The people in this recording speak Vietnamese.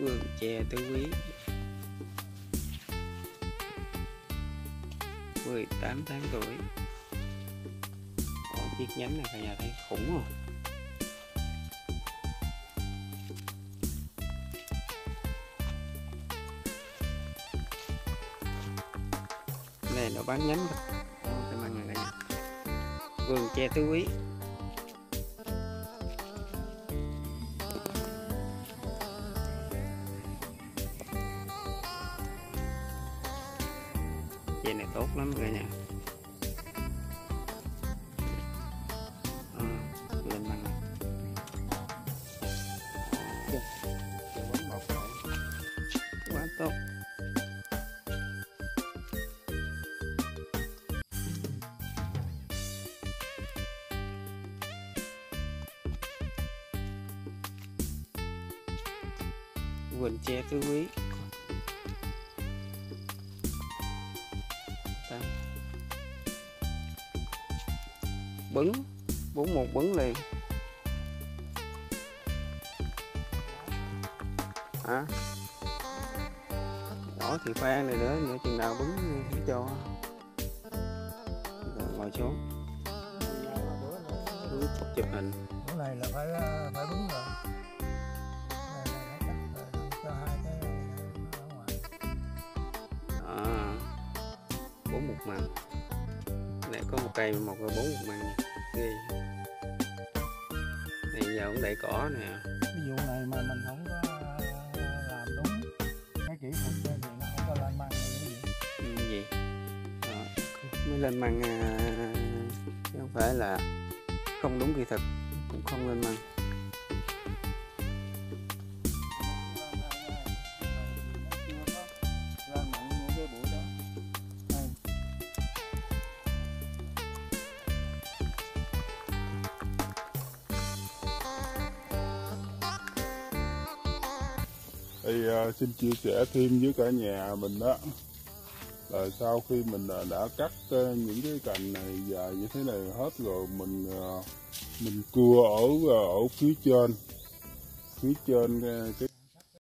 vườn chè Tứ Quý, 18 tháng tuổi. Chiếc nhánh này cả nhà thấy khủng không? Này nó bán nhánh cái măng này cả nhà. Vườn chè Tứ Quý. Chè này tốt lắm cả nhà. Lên măng này. Quá tốt. Vườn chè Tứ Quý. Bứng 41 bứng liền hả? Nhỏ thì khoan này nữa chừng nào bứng cho rồi ngồi xuống chụp hình. Bữa này là phải bứng rồi. Cho hai cái ở ngoài. 4 một măng. Này có một cây một rồi 4 một măng nha. Ghê. Này giờ cũng đậy cỏ nè. Ví dụ này mà mình không có làm đúng cái kỹ thuật thì nó không có lên măng như gì. Mới lên măng chứ không phải là không đúng kỹ thuật cũng không lên măng. Thì xin chia sẻ thêm với cả nhà mình đó là sau khi mình đã cắt những cái cành này dài như thế này hết rồi, mình cưa ở phía trên cái